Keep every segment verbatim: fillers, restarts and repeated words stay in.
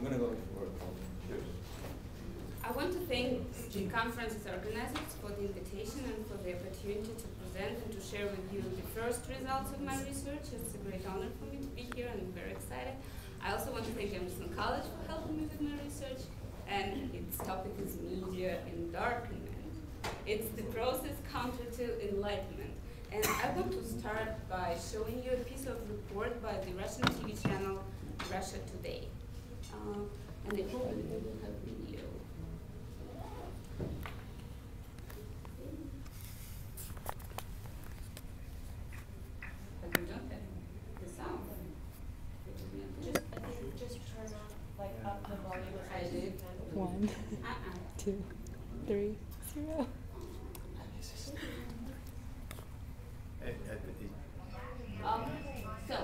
I'm going to go for it. Cheers. I want to thank the conference's organizers for the invitation and for the opportunity to present and to share with you the first results of my research. It's a great honor for me to be here and I'm very excited. I also want to thank Emerson College for helping me with my research, and its topic is media endarkenment. It's the process counter to enlightenment. And I want to start by showing you a piece of report by the Russian T V channel Russia Today. Uh, and they probably will have video. But we don't have the sound. Just, I think, just turn on, like, up the volume. I did. One, Uh-uh. two, three, zero. Um, so,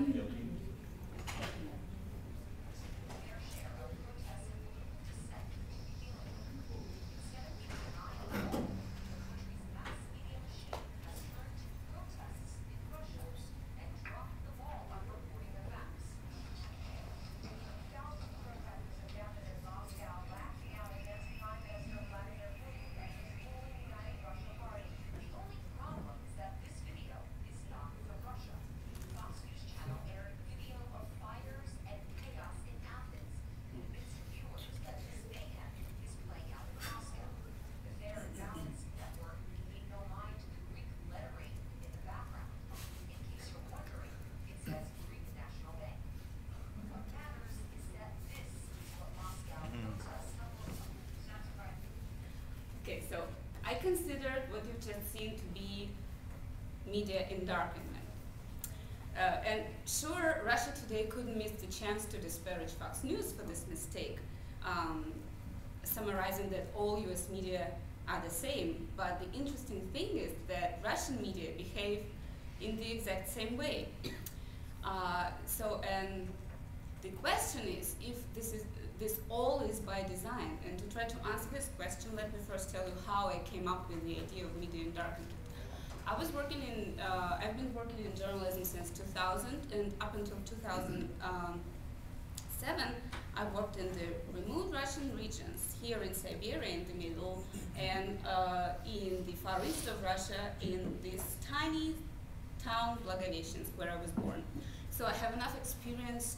okay, so I considered what you've just seen to be media endarkenment. Uh, and sure, Russia Today couldn't miss the chance to disparage Fox News for this mistake, um, summarizing that all U S media are the same. But the interesting thing is that Russian media behave in the exact same way. Uh, so, and the question is if this is this all is by design. And to try to answer this question, let me first tell you how I came up with the idea of media endarkenment. I was working in, uh, I've been working in journalism since two thousand, and up until two thousand seven, I worked in the remote Russian regions, here in Siberia in the middle, and uh, in the far east of Russia, in this tiny town, Blagoveshchensk, where I was born. So I have enough experience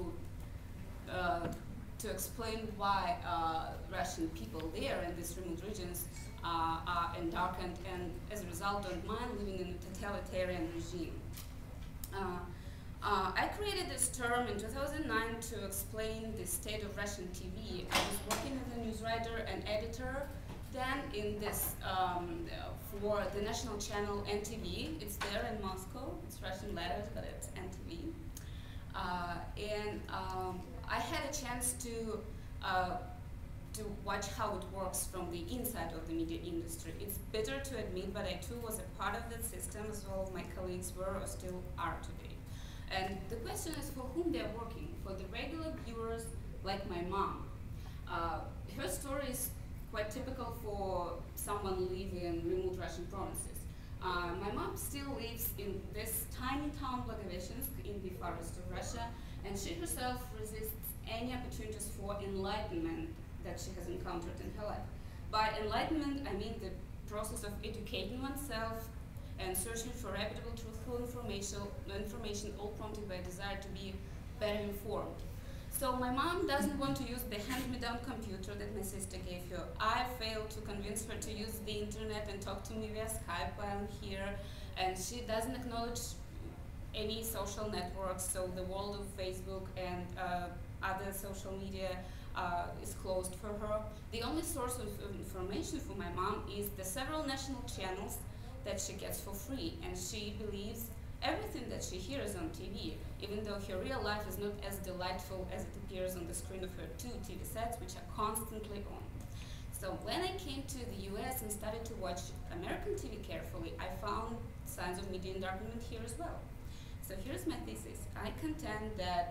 to uh, to explain why uh, Russian people there in these remote regions uh, are endarkened and as a result don't mind living in a totalitarian regime. Uh, uh, I created this term in two thousand nine to explain the state of Russian T V. I was working as a news writer and editor then in this um, for the national channel N T V. It's there in Moscow. It's Russian letters, but it's N T V. Uh, and um, I had a chance to uh, to watch how it works from the inside of the media industry. It's bitter to admit, but I too was a part of that system, as all of my colleagues were or still are today. And the question is for whom they're working, for the regular viewers like my mom. Uh, her story is quite typical for someone living in remote Russian provinces. Uh, my mom still lives in this tiny town, Blagoveshchensk, in the far east of Russia, and she herself resists any opportunities for enlightenment that she has encountered in her life. By enlightenment, I mean the process of educating oneself and searching for reputable, truthful information, information all prompted by a desire to be better informed. So my mom doesn't want to use the hand-me-down computer that my sister gave her. I failed to convince her to use the internet and talk to me via Skype while I'm here, and she doesn't acknowledge any social networks, so the world of Facebook and uh, other social media uh, is closed for her. The only source of information for my mom is the several national channels that she gets for free, and she believes everything that she hears on T V, even though her real life is not as delightful as it appears on the screen of her two T V sets, which are constantly on. So when I came to the U S and started to watch American T V carefully, I found signs of media endarkenment here as well. So here's my thesis. I contend that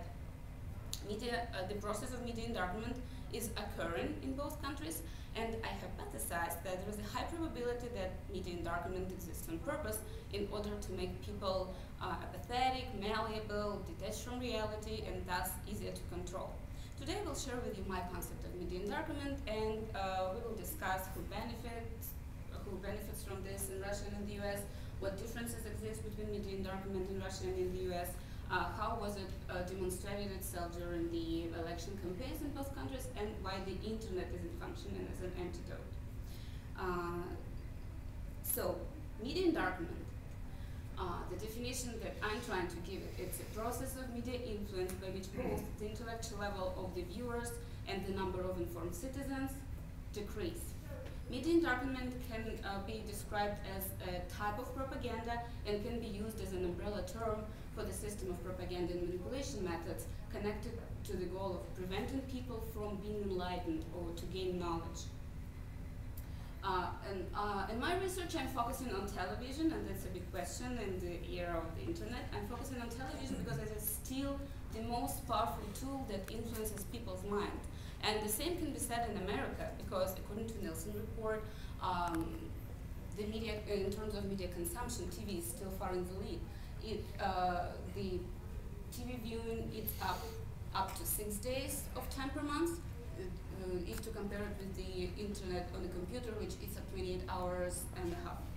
media, uh, the process of media endarkenment is occurring in both countries, and I hypothesize that there is a high probability that media endarkenment exists on purpose in order to make people uh, apathetic, malleable, detached from reality, and thus easier to control. Today I will share with you my concept of media endarkment, and uh, we will discuss who benefits, who benefits from this in Russia and in the U S, what differences exist between media endarkment in Russia and in the U S, uh, how was it uh, demonstrated itself during the election campaigns in both countries, and why the internet isn't functioning as an antidote. Uh, so, media endarkment. Uh, the definition that I'm trying to give it, it's a process of media influence by which both the intellectual level of the viewers and the number of informed citizens decrease. Media endarkment can uh, be described as a type of propaganda and can be used as an umbrella term for the system of propaganda and manipulation methods connected to the goal of preventing people from being enlightened or to gain knowledge. Uh, and uh, in my research, I'm focusing on television, and that's a big question in the era of the internet. I'm focusing on television because it is still the most powerful tool that influences people's mind. And the same can be said in America, because according to Nielsen report, um, the media, in terms of media consumption, T V is still far in the lead. It, uh, the T V viewing is up up to six days of time per month. Uh, if to compare it with the internet on the computer, which is at twenty-eight hours and a half.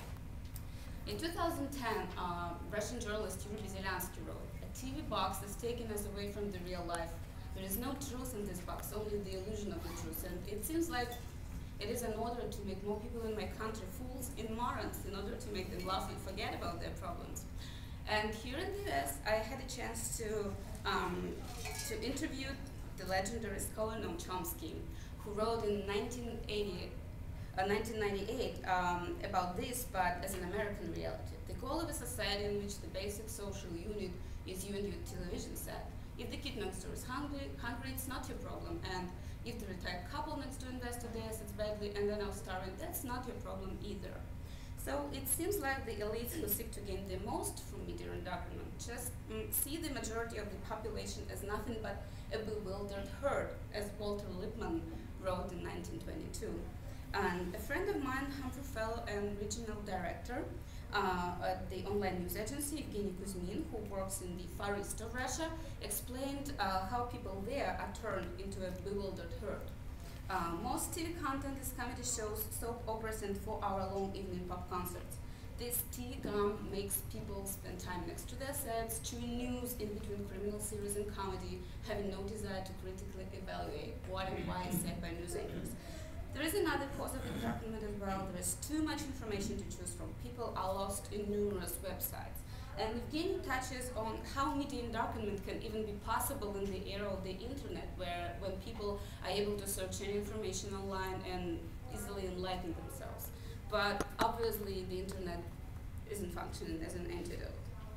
In two thousand ten, uh, Russian journalist Yuri Bezelansky wrote, "A T V box is taking us away from the real life. There is no truth in this box, only the illusion of the truth." And it seems like it is in order to make more people in my country fools and morons, in order to make them laugh and forget about their problems. And here in the U S, I had a chance to, um, to interview the legendary scholar Noam Chomsky, who wrote in nineteen eighty, uh, nineteen ninety-eight um, about this, but as an American reality. The goal of a society in which the basic social unit is you and your television set. If the kid next door is hungry, hungry, it's not your problem. And if the retired couple next door invested their assets badly and they're now starving, that's not your problem either. So it seems like the elites who seek to gain the most from media endarkment just mm, see the majority of the population as nothing but a bewildered herd, as Walter Lippmann wrote in nineteen twenty-two. And a friend of mine, Humphrey Fellow and regional director uh, at the online news agency, Evgeny Kuzmin, who works in the far east of Russia, explained uh, how people there are turned into a bewildered herd. Uh, most T V content is comedy shows, soap operas, and four-hour-long evening pop concerts. This T V gum makes people spend time next to their sets, chewing news in between criminal series and comedy, having no desire to critically evaluate what and why is said by news anchors. There is another cause of endarkment as well. There is too much information to choose from. People are lost in numerous websites. And Evgeny touches on how media endarkment can even be possible in the era of the internet, where when people are able to search any information online and easily enlighten themselves. But obviously the internet isn't functioning as an antidote.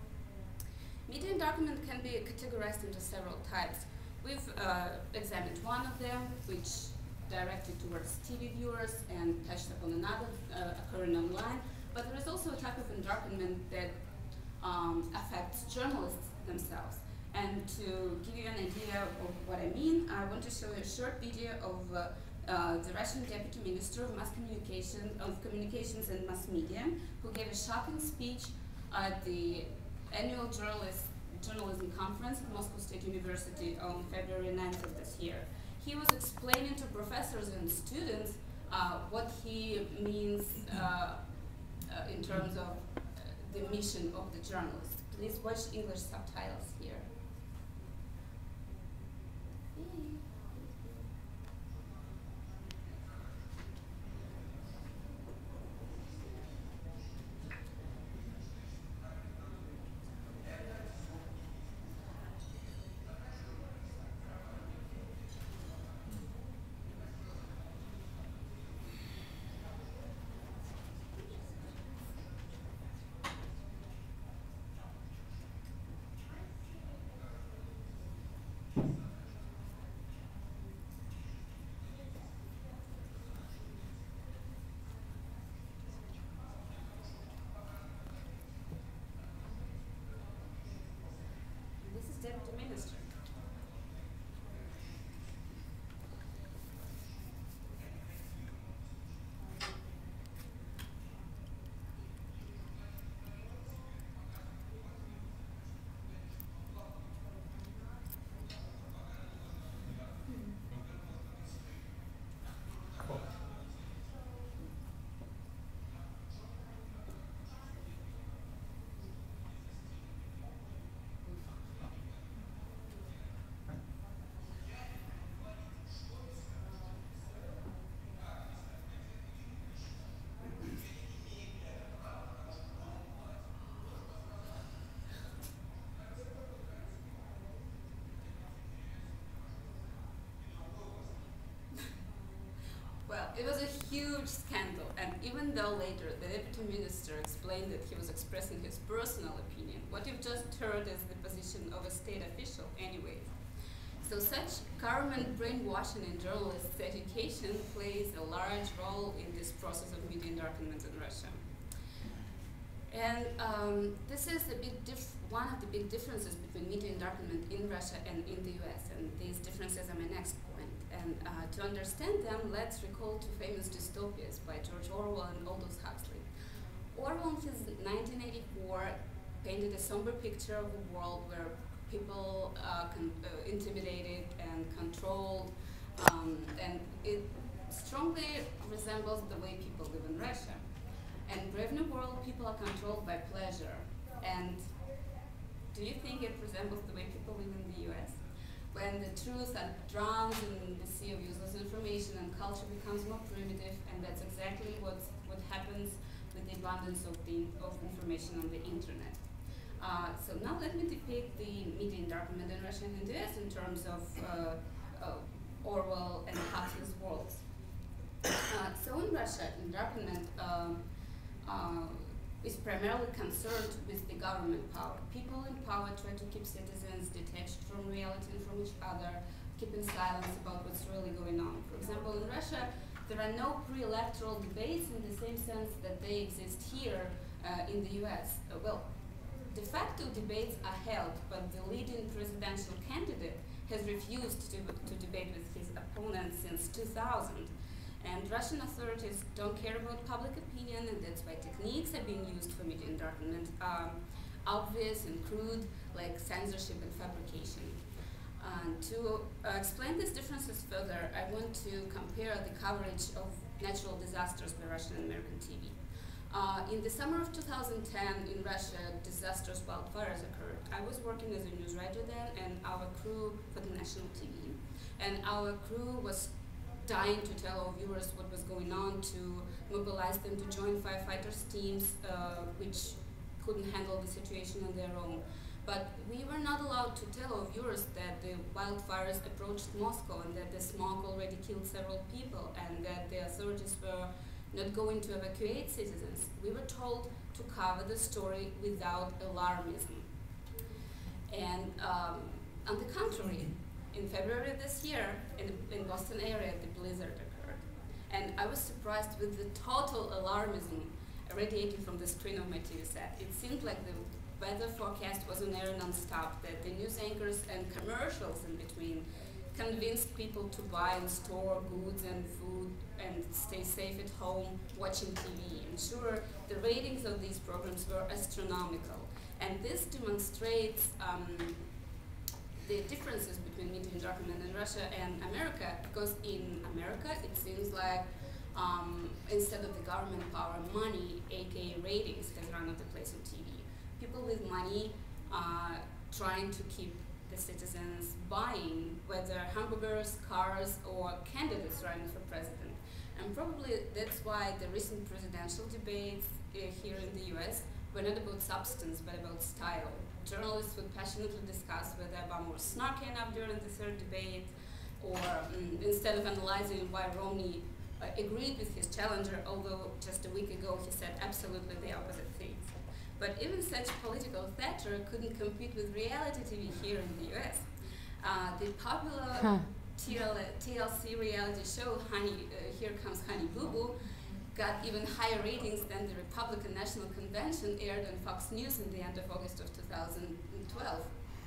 Media endarkment can be categorized into several types. We've uh, examined one of them, which directed towards T V viewers and touched upon another uh, occurring online. But there is also a type of endarkment that um, affects journalists themselves. And to give you an idea of what I mean, I want to show you a short video of uh, uh, the Russian Deputy Minister of Mass Communication, of Communications and Mass Media, who gave a shocking speech at the annual journalist, journalism conference at Moscow State University on February ninth of this year. He was explaining to professors and students uh, what he means uh, uh, in terms of uh, the mission of the journalist. Please watch English subtitles here. it was a huge scandal, and even though later the deputy minister explained that he was expressing his personal opinion, what you've just heard is the position of a state official anyway. So such government brainwashing in journalists' education plays a large role in this process of media endarkenment in Russia. And um, this is a big diff one of the big differences between media endarkenment in Russia and in the U S, and these differences are my next point. And uh, to understand them, let's recall two famous dystopias by George Orwell and Aldous Huxley. Orwell, in his nineteen eighty-four, painted a somber picture of a world where people uh, con uh, intimidated and controlled, um, and it strongly resembles the way people live in Russia. And Brave New World, people are controlled by pleasure. And do you think it resembles the way people live in the U S? When the truth are drowned in the sea of useless information and culture becomes more primitive, and that's exactly what's, what happens with the abundance of, the, of information on the internet. Uh, so now let me depict the media endarkenment in Russia and in the U S in terms of uh, uh, Orwell and Huxley's worlds. Uh, so in Russia, endarkenment um, uh, is primarily concerned with the government power. People in power try to keep citizens detached from reality and from each other, keeping silence about what's really going on. For example, in Russia, there are no pre-electoral debates in the same sense that they exist here uh, in the U S. Uh, well, de facto debates are held, but the leading presidential candidate has refused to, to debate with his opponent since two thousand. And Russian authorities don't care about public opinion, and that's why techniques are being used for media endarkenment are obvious and crude, like censorship and fabrication. And to uh, explain these differences further, I want to compare the coverage of natural disasters by Russian and American T V. Uh, in the summer of two thousand ten, in Russia, disastrous wildfires occurred. I was working as a news writer then, and our crew for the national T V. And our crew was dying to tell our viewers what was going on, to mobilize them to join firefighters teams, uh, which couldn't handle the situation on their own. But we were not allowed to tell our viewers that the wildfires approached Moscow and that the smog already killed several people and that the authorities were not going to evacuate citizens. We were told to cover the story without alarmism. And um, on the contrary, in February of this year, in the in Boston area, the blizzard occurred. And I was surprised with the total alarmism radiating from the screen of my T V set. It seemed like the weather forecast was on air non-stop, that the news anchors and commercials in between convinced people to buy and store goods and food and stay safe at home watching T V. And sure, the ratings of these programs were astronomical. And this demonstrates um, the differences between media endarkenment in Russia and America, because in America it seems like um, instead of the government power, money, aka ratings, has run out the place on T V. People with money uh, trying to keep the citizens buying, whether hamburgers, cars, or candidates running for president. And probably that's why the recent presidential debates uh, here in the U S were not about substance, but about style. Journalists would passionately discuss whether Obama was snarky enough during the third debate, or um, instead of analyzing why Romney uh, agreed with his challenger, although just a week ago he said absolutely the opposite things. But even such political theater couldn't compete with reality T V here in the U S. Uh, the popular huh. T L C reality show, Honey, uh, Here Comes Honey Boo Boo, got even higher ratings than the Republican National Convention aired on Fox News in the end of August of two thousand twelve.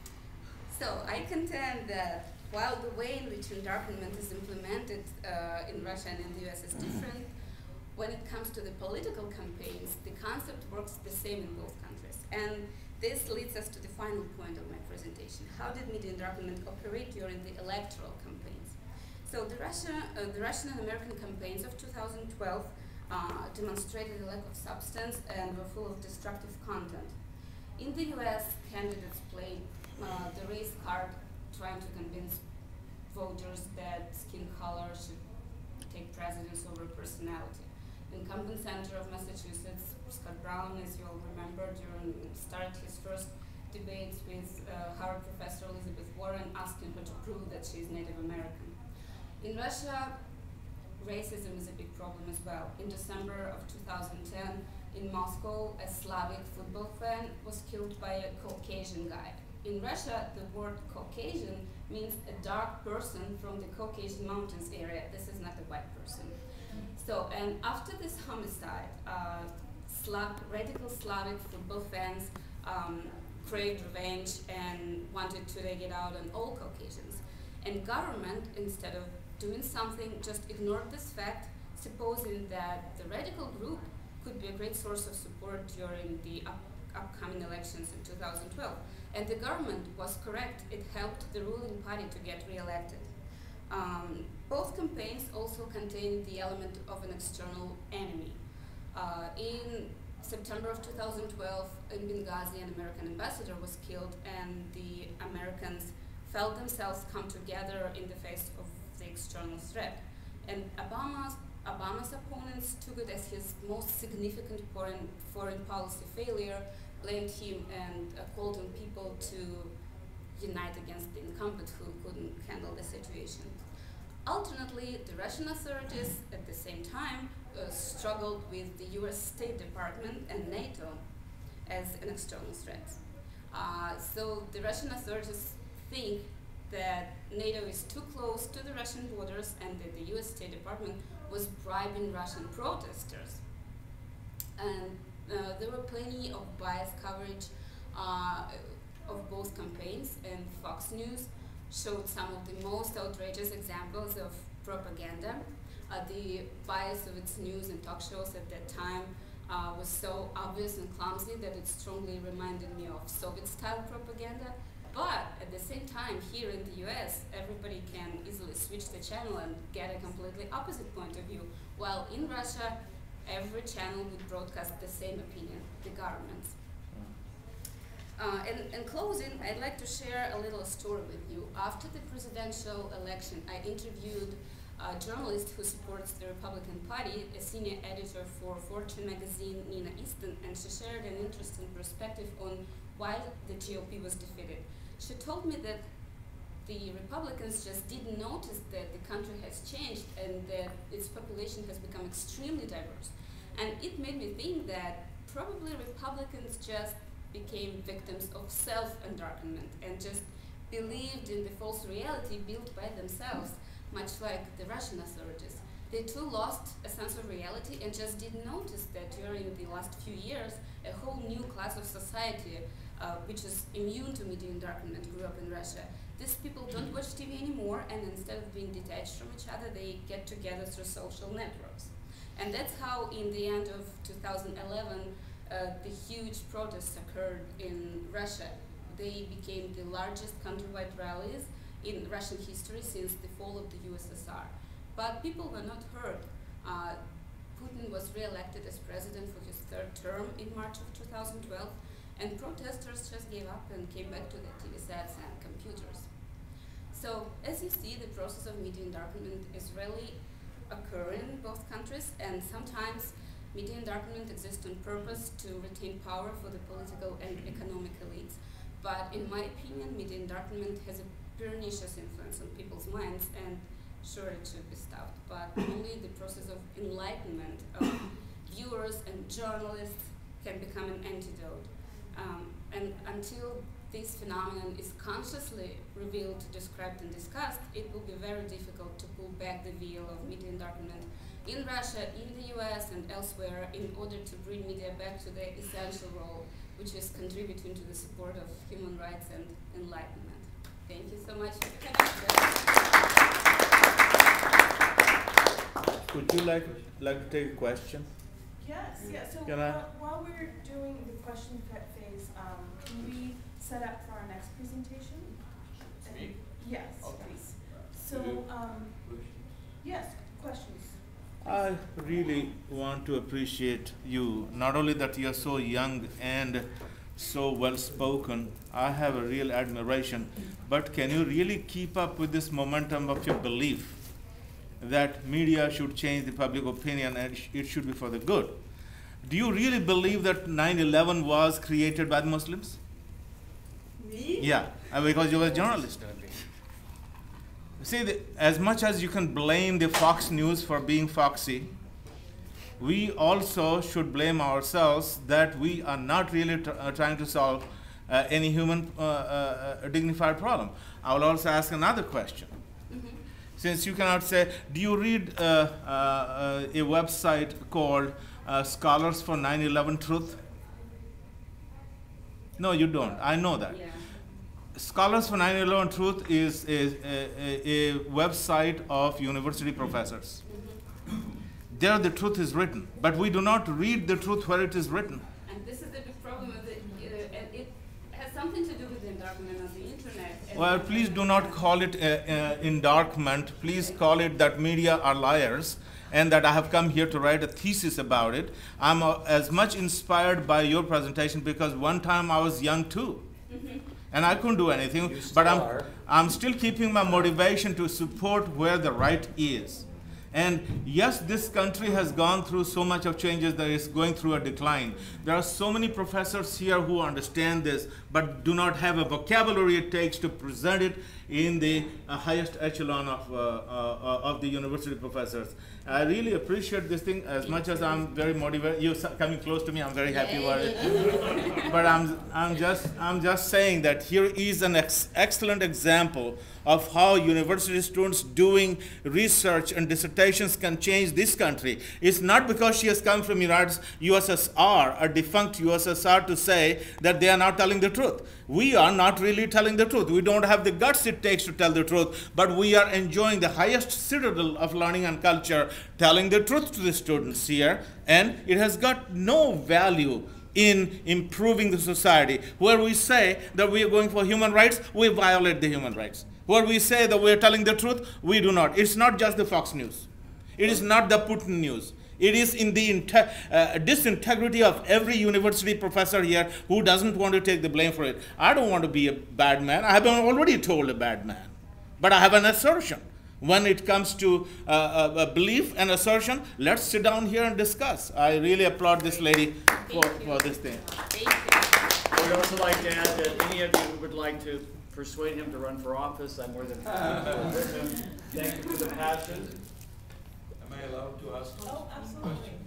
So I contend that while the way in which endarkenment is implemented uh, in Russia and in the U S is different, when it comes to the political campaigns, the concept works the same in both countries. And this leads us to the final point of my presentation. How did media endarkenment operate during the electoral campaigns? So the, Russia, uh, the Russian and American campaigns of two thousand twelve uh, demonstrated a lack of substance and were full of destructive content. In the U S, candidates played uh, the race card, trying to convince voters that skin color should take precedence over personality. Incumbent senator of Massachusetts, Scott Brown, as you all remember, during started his first debates with uh, Harvard professor Elizabeth Warren, asking her to prove that she is Native American. In Russia, racism is a big problem as well. In December of two thousand ten, in Moscow, a Slavic football fan was killed by a Caucasian guy. In Russia, the word Caucasian means a dark person from the Caucasian Mountains area. This is not a white person. So, and after this homicide, uh, Slav, radical Slavic football fans um, craved revenge and wanted to take it out on all Caucasians. And government, instead of doing something, just ignored this fact, supposing that the radical group could be a great source of support during the up upcoming elections in two thousand twelve. And the government was correct. It helped the ruling party to get re-elected. Um, both campaigns also contained the element of an external enemy. Uh, in September of two thousand twelve, in Benghazi, an American ambassador was killed, and the Americans felt themselves come together in the face of the external threat. And Obama's, Obama's opponents took it as his most significant foreign, foreign policy failure, blamed him, and uh, called on people to unite against the incumbent who couldn't handle the situation. Alternately, the Russian authorities at the same time uh, struggled with the U S State Department and NATO as an external threat. Uh, so the Russian authorities think that NATO is too close to the Russian borders and that the U S State Department was bribing Russian protesters. And uh, there were plenty of biased coverage uh, of both campaigns, and Fox News showed some of the most outrageous examples of propaganda. Uh, the bias of its news and talk shows at that time uh, was so obvious and clumsy that it strongly reminded me of Soviet-style propaganda. But at the same time, here in the U S, everybody can easily switch the channel and get a completely opposite point of view, while in Russia, every channel would broadcast the same opinion, the government's. Uh, in, in closing, I'd like to share a little story with you. After the presidential election, I interviewed a journalist who supports the Republican Party, a senior editor for Fortune magazine, Nina Easton, and she shared an interesting perspective on why the G O P was defeated. She told me that the Republicans just didn't notice that the country has changed and that its population has become extremely diverse. And it made me think that probably Republicans just became victims of self-endarkenment and just believed in the false reality built by themselves, much like the Russian authorities. They too lost a sense of reality and just didn't notice that during the last few years, a whole new class of society, uh, which is immune to media endarkenment, grew up in Russia. These people don't watch T V anymore, and instead of being detached from each other, they get together through social networks. And that's how, in the end of two thousand eleven, uh, the huge protests occurred in Russia. They became the largest countrywide rallies in Russian history since the fall of the U S S R. But people were not heard. Uh, Putin was re-elected as president for his third term in March of two thousand twelve, and protesters just gave up and came back to their T V sets and computers. So, as you see, the process of media endarkenment is really occurring in both countries, and sometimes media endarkenment exists on purpose to retain power for the political and economic elites. But in my opinion, media endarkenment has a pernicious influence on people's minds, and sure, it should be stopped. But only the process of enlightenment of viewers and journalists can become an antidote. Um, and until this phenomenon is consciously revealed, described, and discussed, it will be very difficult to pull back the veil of media endarkenment in Russia, in the U S, and elsewhere in order to bring media back to their essential role, which is contributing to the support of human rights and enlightenment. Thank you so much for coming. Would you like, like to take a question? Yes, yeah, so Can I- while, while we're doing the question fa- phase, um, can we set up for our next presentation? Me? Yes, Okay. please. So, um, yes, questions? I really want to appreciate you, not only that you're so young and so well spoken, I have a real admiration, but can you really keep up with this momentum of your belief that media should change the public opinion and it should be for the good? Do you really believe that nine eleven was created by the Muslims? Me? Yeah, uh, because you were a journalist. See, the, as much as you can blame the Fox News for being foxy, we also should blame ourselves that we are not really tr uh, trying to solve uh, any human uh, uh, dignified problem. I will also ask another question. Mm-hmm. Since you cannot say, do you read uh, uh, uh, a website called uh, Scholars for nine eleven Truth? No, you don't. I know that. Yeah. Scholars for nine eleven Truth is a, a, a website of university professors. Mm-hmm. There the truth is written, but we do not read the truth where it is written. And this is the big problem with it, uh, and it has something to do with the endarkment of the internet. And Well, please do not call it uh, uh, endarkment. Please call it that media are liars and that I have come here to write a thesis about it. I'm uh, as much inspired by your presentation because one time I was young too. Mm-hmm. And I couldn't do anything, You but still I'm, are. I'm still keeping my motivation to support where the right is. And yes, this country has gone through so much of changes that it's going through a decline. There are so many professors here who understand this, but do not have a vocabulary it takes to present it in the uh, highest echelon of, uh, uh, of the university professors. I really appreciate this thing as much as I'm very motivated. You're coming close to me, I'm very happy about it. But I'm, I'm, just, I'm just saying that here is an ex excellent example of how university students doing research and dissertations can change this country. It's not because she has come from United U S S R, a defunct U S S R, to say that they are not telling the truth. We are not really telling the truth. We don't have the guts it takes to tell the truth, but we are enjoying the highest citadel of learning and culture, telling the truth to the students here, and it has got no value in improving the society. Where we say that we are going for human rights, we violate the human rights. Where we say that we are telling the truth, we do not. It's not just the Fox News. It is not the Putin news. It is in the uh, disintegrity of every university professor here who doesn't want to take the blame for it. I don't want to be a bad man. I have been already told a bad man. But I have an assertion. When it comes to uh, a, a belief and assertion, let's sit down here and discuss. I really applaud this lady for, for this thing. Thank you. I would also like to add that any of you who would like to persuade him to run for office, I'm more than happy to work with him. Thank you for the passion. Am I allowed to ask Oh, a absolutely. question?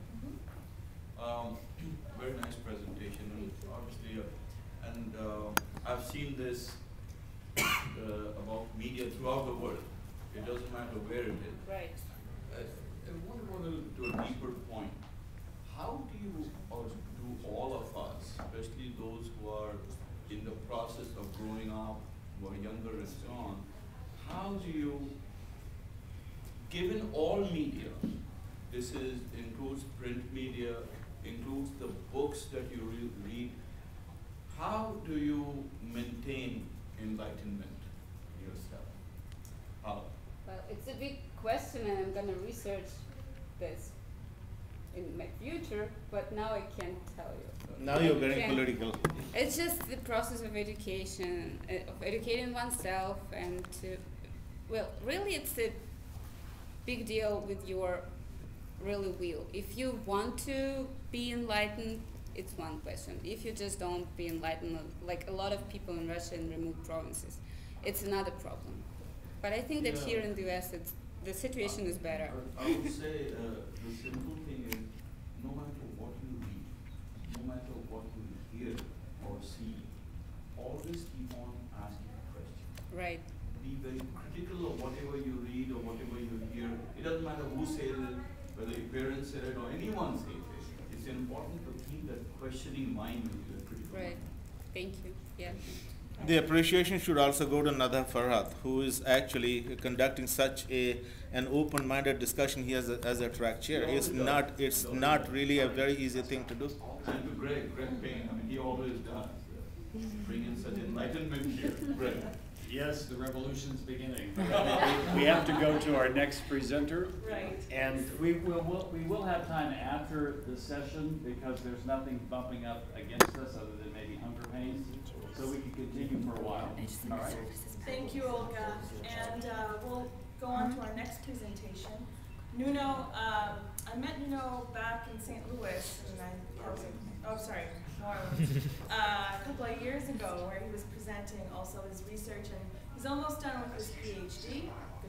Um, very nice presentation, and obviously, uh, and uh, I've seen this uh, about media throughout the world. It doesn't matter where it is. Right. I, I want to go to, to a deeper point. How do you, or do all of us, especially those who are in the process of growing up, who are younger and so on, how do you, given all media, this is includes print media, includes the books that you re read, how do you maintain enlightenment yourself? How? Well, it's a big question, and I'm going to research this in my future, but now I can't tell you. Now you're I getting can't- political. It's just the process of education, uh, of educating oneself, and to, well, really it's a big deal with your really will. If you want to be enlightened, it's one question. If you just don't be enlightened, like a lot of people in Russia in remote provinces, it's another problem. But I think that Yeah. here in the U S, it's, the situation is better. I I would say uh, the simple thing is, no matter what you read, no matter what you hear or see, always keep on asking questions. Right. Be very critical of whatever you read or whatever you hear. It doesn't matter who says it, whether your parents said it or anyone says it. It's important to keep that questioning mind with you, a critical Right. mind. Thank you. Yeah. The appreciation should also go to Nada Farhat, who is actually conducting such a an open-minded discussion here as a, as a track chair. He It's always not does. it's He always not does. really a very easy thing to do. And to Greg, Greg Payne, I mean, he always does. Uh, bring in such enlightenment here. Greg. Yes, the revolution's beginning. We have to go to our next presenter. Right. And we will, we'll- we will have time after the session because there's nothing bumping up against us other than maybe hunger pains. So we can continue for a while. All right. Thank you, Olga. And uh, we'll go on to our next presentation. Nuno, um, I met Nuno back in Saint Louis, and I, I was, oh, sorry, New Orleans, uh, a couple of years ago, where he was presenting also his research, and he's almost done with his PhD. Good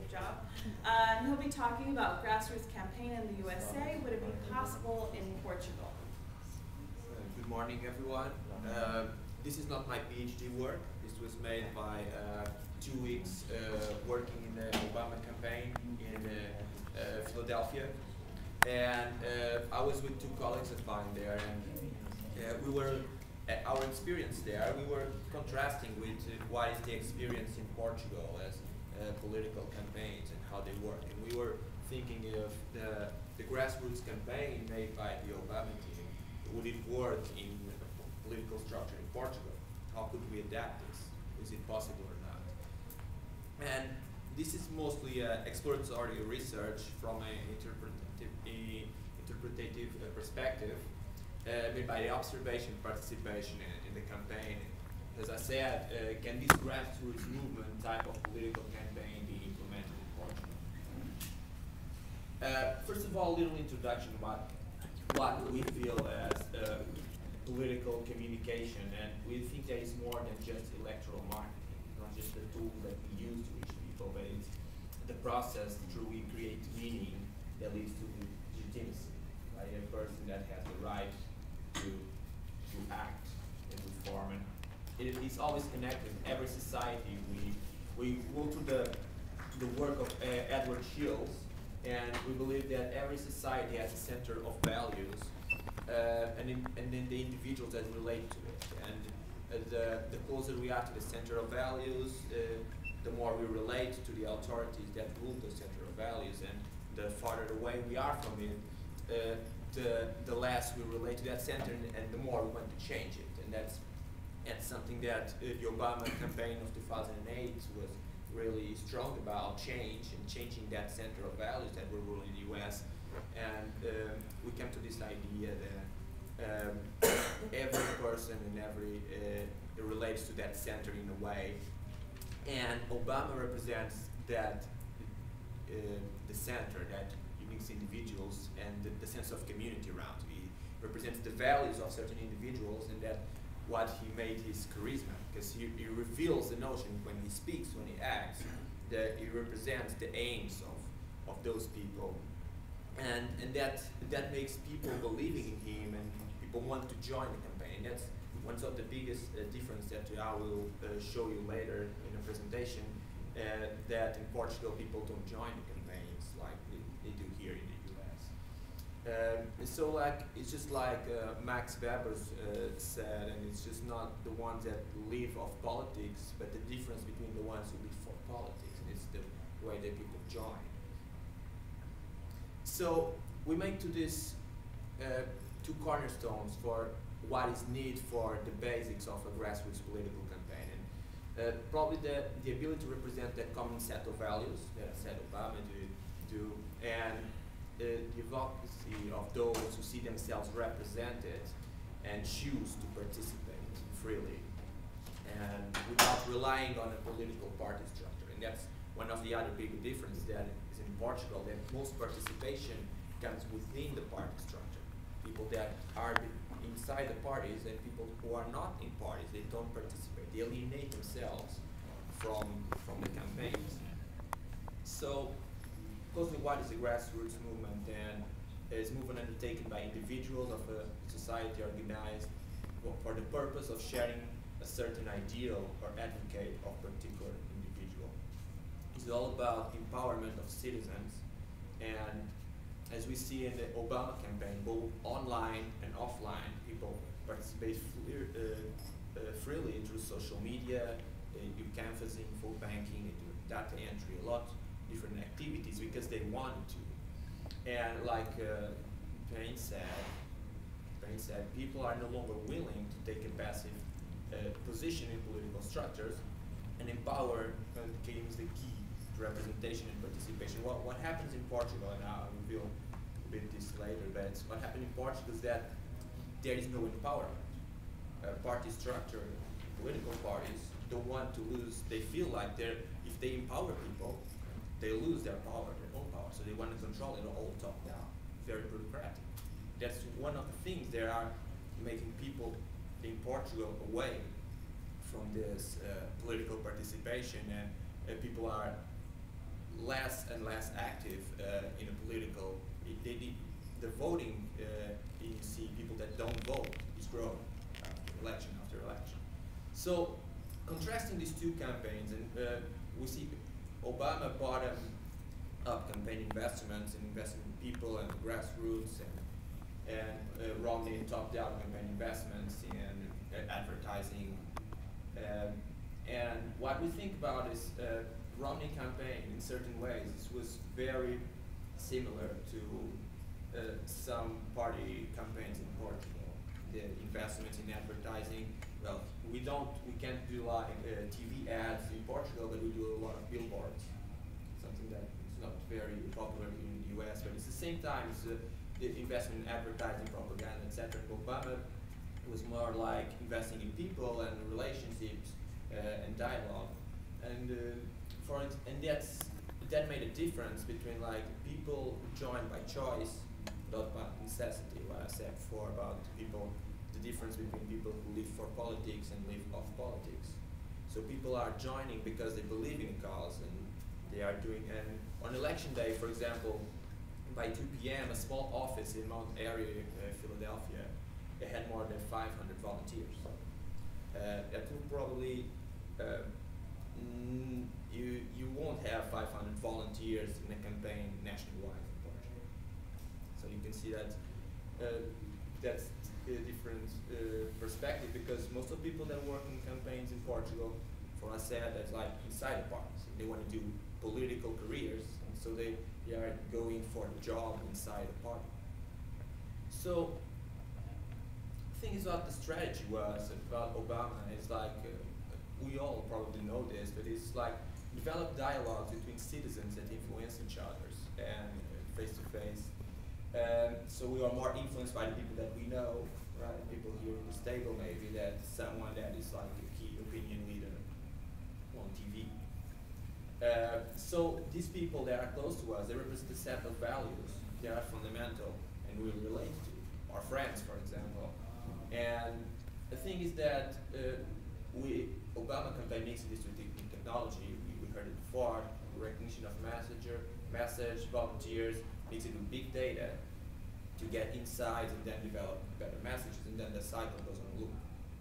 job. Uh, and he'll be talking about grassroots campaign in the U S A. Would it be possible in Portugal? Uh, good morning, everyone. Uh, this is not my PhD work. This was made by uh, two weeks uh, working in the Obama campaign in uh, uh, Philadelphia. And uh, I was with two colleagues of mine there, and uh, we were, uh, our experience there, we were contrasting with uh, what is the experience in Portugal as uh, political campaigns and how they work. And we were thinking of the, the grassroots campaign made by the Obama team. Would it work in a political structure in Portugal? How could we adapt this? Is it possible or not? And this is mostly uh, exploratory research from an interpretative, a interpretative uh, perspective, uh, made by the observation participation in, in the campaign. As I said, uh, can this grassroots movement type of political campaign be implemented in Portugal? Uh, first of all, a little introduction about what we feel as uh, political communication, and we think there is more than just electoral marketing, not just the tool that we use to reach people, but it's the process through we create meaning that leads to legitimacy, right? A person that has the right to, to act and to form. And it is always connected. Every society, we, we go to the, the work of uh, Edward Shields, and we believe that every society has a center of values, uh, and, in, and then the individuals that relate to it. And uh, the, the closer we are to the center of values, uh, the more we relate to the authorities that rule the center of values, and the farther away we are from it, uh, the, the less we relate to that center, and, and the more we want to change it. And that's, that's something that uh, the Obama campaign of two thousand eight was really strong about, change and changing that center of values that were ruling the U S. And um, we came to this idea that um, every person and every uh, relates to that center in a way. And Obama represents that, uh, the center that unites individuals and the, the sense of community around. He represents the values of certain individuals, and that what he made his charisma, because he, he reveals the notion when he speaks, when he acts, that he represents the aims of, of those people. And, and that, that makes people believing in him, and people want to join the campaign. And that's one of the biggest uh, difference that I will uh, show you later in a presentation, uh, that in Portugal people don't join the campaigns like they, they do here in the U S. Um, so like, it's just like uh, Max Weber uh, said, and it's just not the ones that live off politics, but the difference between the ones who live for politics, and it's the way that people join. So we make to this uh, two cornerstones for what is needed for the basics of a grassroots political campaign. And, uh, probably the, the ability to represent that common set of values that I said Obama do, do and uh, the advocacy of those who see themselves represented and choose to participate freely and without relying on a political party structure. And that's one of the other big differences that is in Portugal, that most participation comes within the party structure. People that are inside the parties and people who are not in parties, they don't participate. They alienate themselves from, from the campaigns. So, closely, what is a grassroots movement? And it's a movement undertaken by individuals of a society organized for the purpose of sharing a certain ideal or advocate of particular individual. It's all about empowerment of citizens, and as we see in the Obama campaign, both online and offline, people participate free, uh, uh, freely through social media, they do canvassing, vote banking, they do data entry, a lot of different activities because they wanted to. And like uh, Payne said, Payne said, people are no longer willing to take a passive uh, position in political structures, and empower uh, becomes the key to representation and participation. What, what happens in Portugal, and I'll reveal a bit this later, but what happened in Portugal is that there is no empowerment. Uh, party structure, political parties don't want to lose, they feel like they're, if they empower people, they lose their power, their own power, so they want to control it all top down, very bureaucratic. That's one of the things that are making people in Portugal away from this uh, political participation, and uh, people are less and less active uh, in a political. It, they, they, the voting, uh, you see people that don't vote is growing after election after election. So contrasting these two campaigns, and uh, we see Obama bottom-up campaign investments and investing in people and grassroots, and, and uh, Romney top-down campaign investments in uh, advertising. Um, and what we think about is uh, Romney campaign in certain ways was very similar to uh, some party campaigns in Portugal. The investments in advertising, well, we don't, we can't do like uh, T V ads in Portugal, but we do a lot of billboards. Something that is not very popular in the U S, but it's the same time as uh, the investment in advertising, propaganda, et cetera. Obama was more like investing in people and relationships uh, and dialogue, and uh, for it, and that's that made a difference between like people who joined by choice, not by necessity. What I said before about people, the difference between people who live for politics and live off politics. So people are joining because they believe in a cause, and they are doing. And on election day, for example, by two P M, a small office in Mount Airy, uh, Philadelphia, they had more than five hundred volunteers. Uh, that will probably uh, mm, you you won't have five hundred volunteers in a campaign nationwide in Portugal. So you can see that uh, that's a different uh, perspective, because most of the people that work in campaigns in Portugal, for I said, that's like inside the parties. They want to do political careers, and so they, they are going for a job inside the party. So the thing is what the strategy was about Obama is like, uh, we all probably know this, but it's like develop dialogues between citizens that influence each other and face to face. Um, so we are more influenced by the people that we know, right? People here in this table maybe, that someone that is like a key opinion leader on T V. Uh, so these people that are close to us, they represent a set of values that are fundamental and we relate to. Our friends, for example. And the thing is that uh, we, Obama campaign mixed this with technology. We, we heard it before, recognition of messenger, message, volunteers, mix it with big data to get insights and then develop better messages, and then the cycle goes on a loop.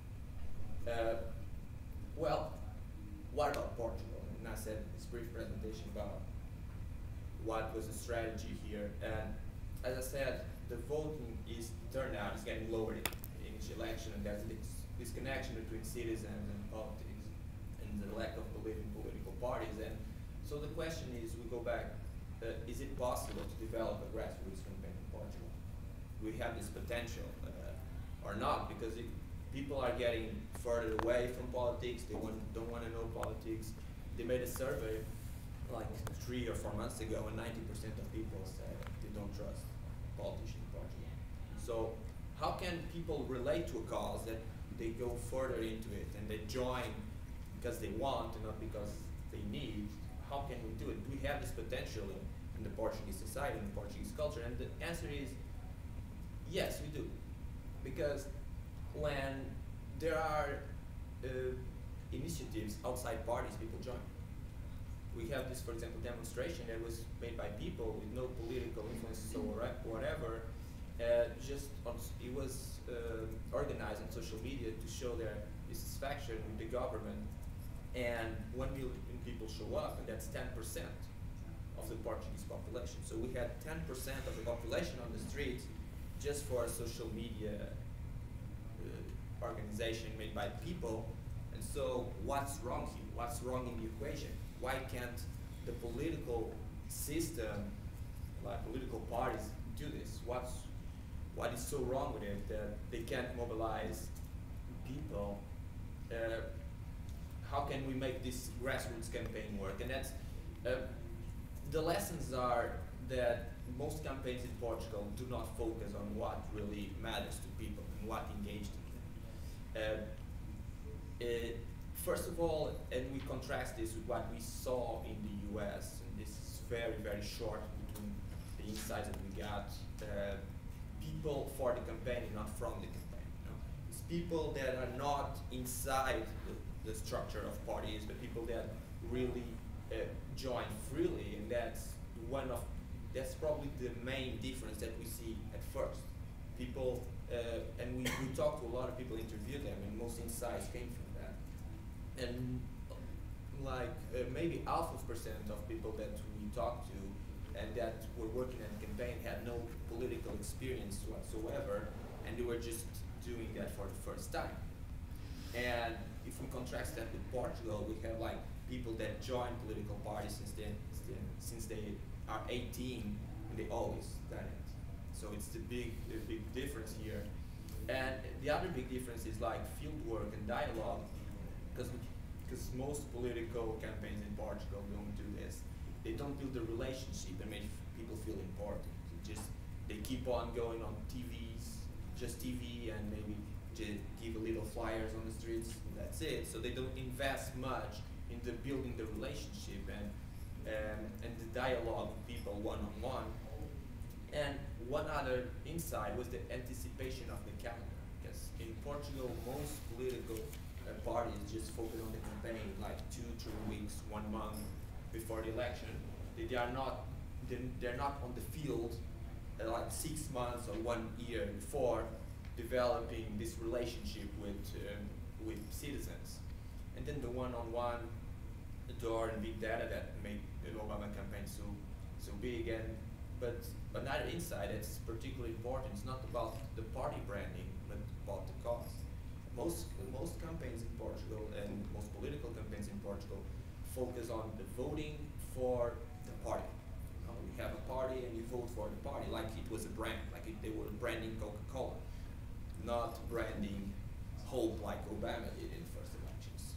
Uh, well, what about Portugal? And I said this brief presentation about what was the strategy here. And as I said, the voting is turnout is getting lower in, in each election, and there's this, this connection between citizens and politics, and the lack of belief in political parties. And so the question is, we go back, uh, is it possible to develop a grassroots campaign in Portugal? We have this potential, uh, or not, because it, people are getting further away from politics, they want, don't want to know politics. They made a survey like three or four months ago, and ninety percent of people said they don't trust politicians in Portugal. So how can people relate to a cause that they go further into it and they join because they want and not because they need? How can we do it? Do we have this potential in, in the Portuguese society, in the Portuguese culture? And the answer is yes, we do. Because when there are uh, initiatives outside parties, people join. We have this, for example, demonstration that was made by people with no political influence or whatever. Uh, just on, it was uh, organized on social media to show their dissatisfaction with the government. And one million people show up, and that's ten percent of the Portuguese population. So we had ten percent of the population on the streets just for a social media uh, organization made by people. And so what's wrong here? What's wrong in the equation? Why can't the political system, like political parties, do this? What's, what is so wrong with it that they can't mobilize people? Uh, how can we make this grassroots campaign work? And that's, uh, the lessons are that most campaigns in Portugal do not focus on what really matters to people and what engages them. Uh, it, First of all, and we contrast this with what we saw in the U S, and this is very, very short between the insights that we got. Uh, people for the campaign and not from the campaign. You know? It's people that are not inside the, the structure of parties, but people that really uh, join freely, and that's one of that's probably the main difference that we see at first. People, uh, and we, we talked to a lot of people, interviewed them, and most insights came from that. And like uh, maybe half of percent of people that we talked to and that were working on the campaign had no political experience whatsoever, and they were just doing that for the first time. And if we contrast that with Portugal, we have like people that join political parties since they since they are eighteen, and they always done it. So it's the big the big difference here. And the other big difference is like field work and dialogue, because because most political campaigns in Portugal don't do this. They don't build a relationship and make people feel important. They just they keep on going on T Vs, just T V, and maybe just give a little flyers on the streets, and that's it. So they don't invest much into building the relationship and and, and the dialogue with people one on one. And one other insight was the anticipation of the calendar, because in Portugal most political uh, parties just focus on the campaign like two, three weeks, one month before the election. They, they are not they're, they're not on the field uh, like six months or one year before developing this relationship with um, with citizens. And then the one-on-one door and big data that made the Obama campaign so so big. And but another insight that's particularly important is not about the party branding, but about the cause. Most most campaigns in Portugal and most political campaigns in Portugal focus on the voting for the party. You know, you have a party and you vote for the party like it was a brand, like it, they were branding Coca-Cola, not branding hope like Obama did in the first elections.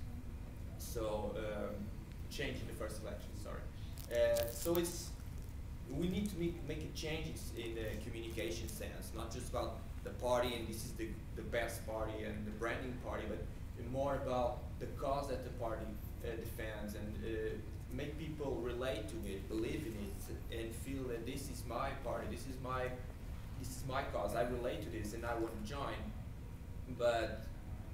So um, change in the first election, sorry. Uh, so it's we need to make, make a change in the communication sense, not just about the party and this is the, the best party and the branding party, but more about the cause that the party uh, defends, and uh, make people relate to it, believe in it, and feel that this is my party, this is my this is my cause, I relate to this and I want to join. But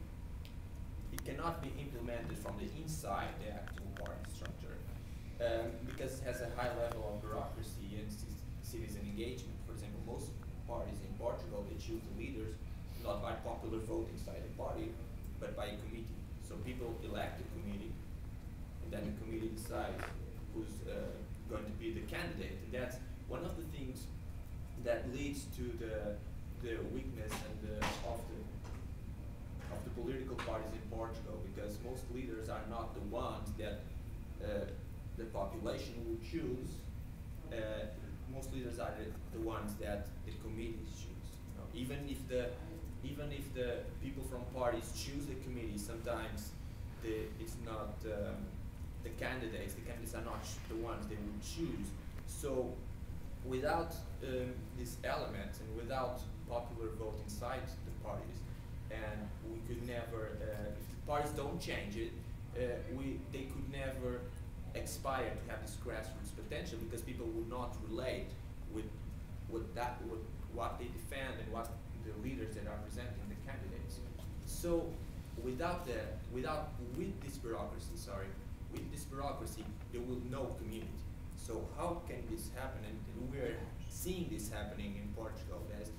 it cannot be implemented from the inside the actual party structure, um, because it has a high level of bureaucracy and citizen engagement. For example, most parties in Portugal, they choose the leaders not by popular vote inside the party, but by a committee. So people elect a committee, and then the committee decides who's uh, going to be the candidate. And that's one of the things that leads to the the weakness and the, of the of the political parties in Portugal, because most leaders are not the ones that uh, the population will choose. Uh, most leaders are the, the ones that the committees choose. You know, even if the even if the people from parties choose the committee, sometimes the, it's not um, the candidates. The candidates are not the ones they would choose. So without um, this element and without popular vote inside the parties, and we could never, uh, if the parties don't change it, uh, we they could never aspire to have this grassroots potential, because people would not relate with with that with what they defend and what the leaders that are presenting the candidates. So without the without with this bureaucracy, sorry, with this bureaucracy, there will no community. So how can this happen? And we're seeing this happening in Portugal. As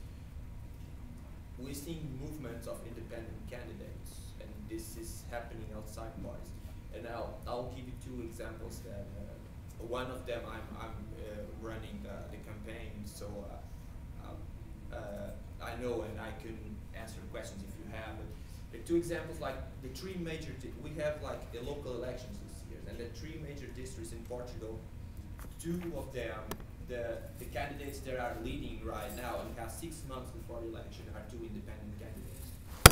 we're seeing movements of independent candidates, and this is happening outside parties. And I'll I'll give you two examples. That uh, one of them I'm I'm uh, running uh, the campaign, so uh, um, uh, I know and I can answer questions if you have. But the two examples, like the three major, we have like the local elections this year, and the three major districts in Portugal. Two of them, the the candidates that are leading right now and have six months before the election are two independent candidates.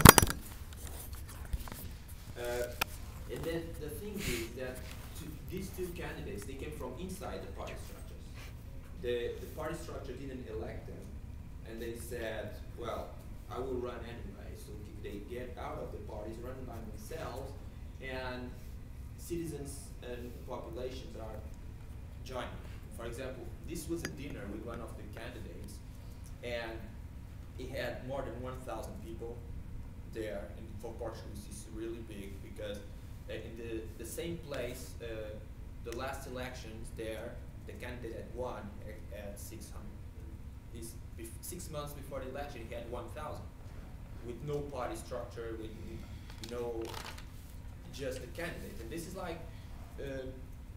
Uh, and then the thing is that to, these two candidates, they came from inside the party structures. The the party structure didn't elect them, and they said, well, I will run anyway. So if they get out of the parties, run by themselves, and citizens and populations are joining. For example, this was a dinner with one of the candidates, and it had more than one thousand people there. And for Portugal, this is really big, because uh, in the, the same place, uh, the last elections there, the candidate that won at, at six hundred. He's, bef six months before the election, he had one thousand, with no party structure, with no, just a candidate. And this is like, uh,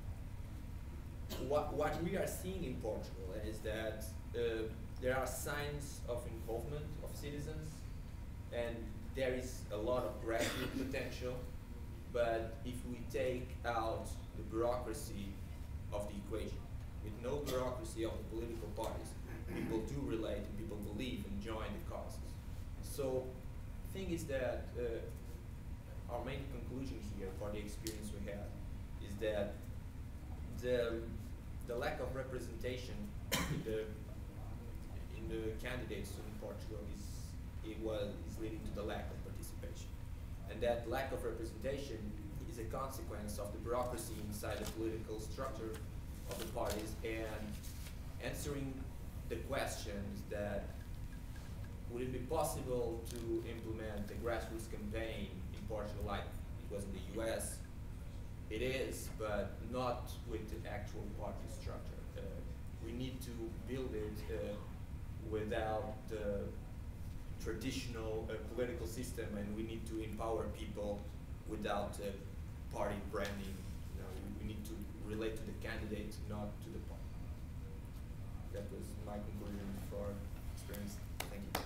what, what we are seeing in Portugal is that uh, there are signs of involvement of citizens, and there is a lot of grassroots potential, but if we take out the bureaucracy of the equation, with no bureaucracy of the political parties, people do relate and people believe and join the causes. So the thing is that uh, our main conclusion here for the experience we have is that the, the lack of representation in the, in the candidates in Portugal is, it was, is leading to the lack of participation. And that lack of representation is a consequence of the bureaucracy inside the political structure of the parties, and answering the questions that would it be possible to implement a grassroots campaign in Portugal like it was in the U S? It is, but not with the actual party structure. Uh, we need to build it uh, without the traditional uh, political system, and we need to empower people without uh, party branding. You know, we, we need to relate to the candidate, not to the party. That was my conclusion for experience. Thank you.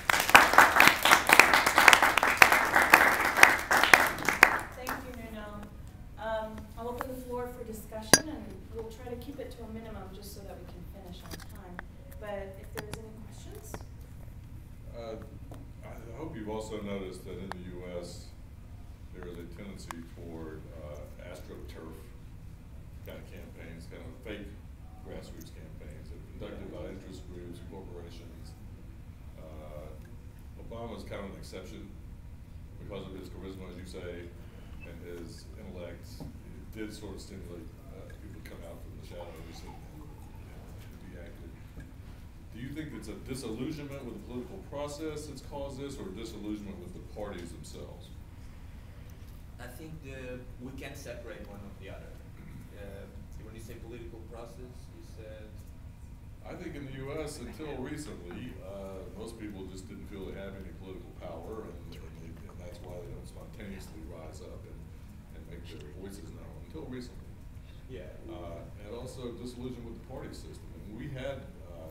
Thank you, Nuno. Um, I'll open the floor for discussion, and we'll try to keep it to a minimum just so that we can finish on time. But if there's any questions? Uh, I hope you've also noticed that in the U S there is a tendency toward uh, AstroTurf kind of campaigns, kind of fake grassroots campaigns that are conducted by interest groups and corporations. Uh, Obama's kind of an exception because of his charisma, as you say, and his intellect. It did sort of stimulate uh, people to come out from the shadows and, and, and be active. Do you think it's a disillusionment with the political process that's caused this, or disillusionment with the parties themselves? I think the, we can't separate one of the other. Uh, when you say political process, you said? I think in the U S until recently, uh, most people just didn't feel they had any political power, and, and, they, and that's why they don't spontaneously rise up and, and make their voices known until recently. Yeah. Uh, and also disillusion with the party system. And we had uh,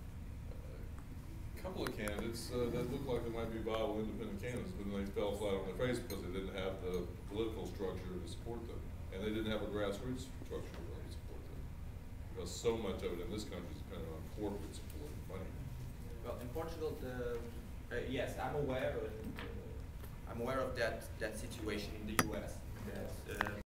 a couple of candidates uh, that looked like they might be viable independent candidates, but then they fell flat on their face because they didn't have the political structure to support them. And they didn't have a grassroots structure to really support them. Because so much of it in this country is dependent on corporate support and money. Well, in Portugal, the, uh, yes, I'm aware of, uh, I'm aware of that, that situation in the U S. That, uh,